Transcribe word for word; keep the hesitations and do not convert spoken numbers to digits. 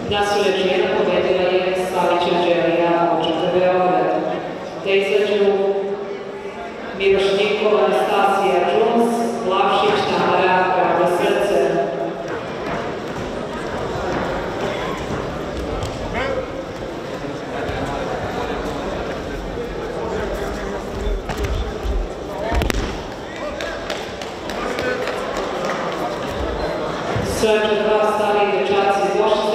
Nasljeđena pobedila je Slavića Đelija Očete Beograd. Da izađu Miloš Nikol, Anastasija Džuns, Lavšić Tamara, Pravo srce. Sve će dva stari dečaci iz Vošća